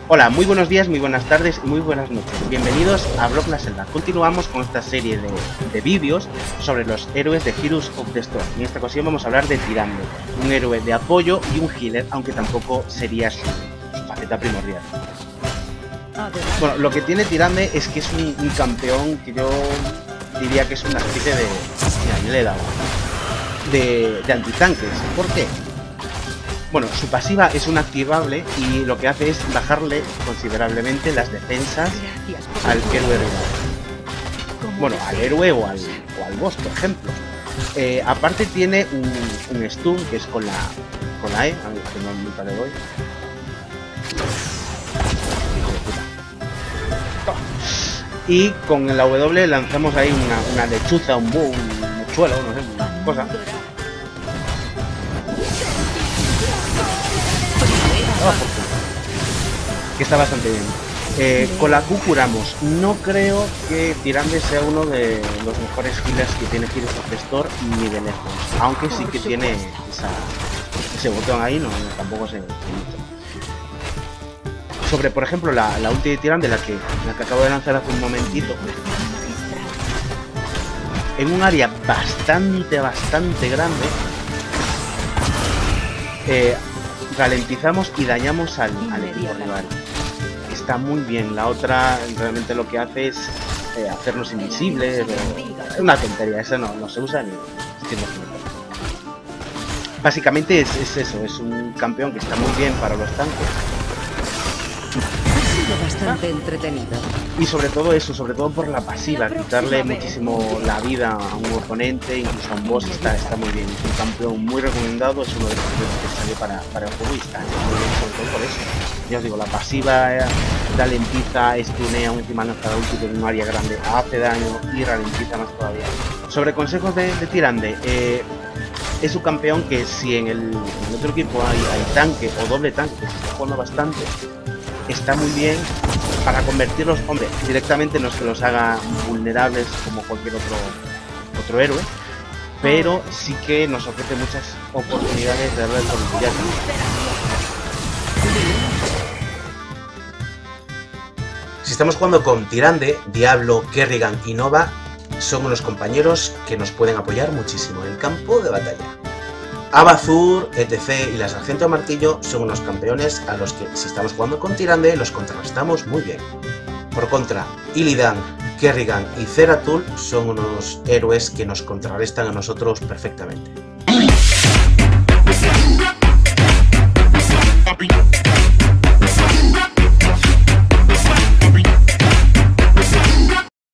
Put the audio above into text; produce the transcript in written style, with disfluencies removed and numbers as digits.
Hola, muy buenos días, muy buenas tardes y muy buenas noches. Bienvenidos a Block La Selva. Continuamos con esta serie de vídeos sobre los héroes de Heroes of the Storm. En esta ocasión vamos a hablar de Tyrande, un héroe de apoyo y un healer, aunque tampoco sería su faceta primordial. Bueno, lo que tiene Tyrande es que es un campeón que yo diría que es una especie de... Mira, yo le he dado de antitanques. ¿Por qué? Bueno, su pasiva es un activable y lo que hace es bajarle considerablemente las defensas al héroe rival. Bueno, al héroe o al boss, por ejemplo. Aparte tiene un stun que es con la E, a ver, que no nunca le doy. Y con la W lanzamos ahí una lechuza, un mochuelo, no sé, una cosa. Que está bastante bien. Con la Q curamos. No creo que Tyrande sea uno de los mejores healers que tiene Heroes of the Storm ni de lejos. Aunque sí que tiene ese botón ahí, no tampoco se mucho. Sobre, por ejemplo, la ulti de Tyrande, la que acabo de lanzar hace un momentito. En un área bastante grande. Ralentizamos y dañamos al equipo rival. Está muy bien. La otra realmente lo que hace es hacernos invisibles. Es una tontería, esa no se usa ni. Básicamente es eso, es un campeón que está muy bien para los tanques. Bastante entretenido. Y sobre todo eso, sobre todo por la pasiva, quitarle muchísimo la vida a un oponente, incluso a un boss, está muy bien. Es un campeón muy recomendado, es uno de los campeones que sale para el juego y está muy bien, sobre todo por eso. Ya os digo, la pasiva ralentiza, stunea, última lanzada última en un área grande, hace daño y ralentiza más todavía. Sobre consejos de Tyrande, es un campeón que si en el otro equipo hay tanque o doble tanque, que se está jugando bastante, está muy bien para convertirlos, hombre, directamente no es que los haga vulnerables como cualquier otro héroe, pero sí que nos ofrece muchas oportunidades de darle el ya. Si estamos jugando con Tyrande, Diablo, Kerrigan y Nova, son unos compañeros que nos pueden apoyar muchísimo en el campo de batalla. Abazur, etc. y la Sargento Martillo son unos campeones a los que, si estamos jugando con Tyrande, los contrarrestamos muy bien. Por contra, Illidan, Kerrigan y Zeratul son unos héroes que nos contrarrestan a nosotros perfectamente.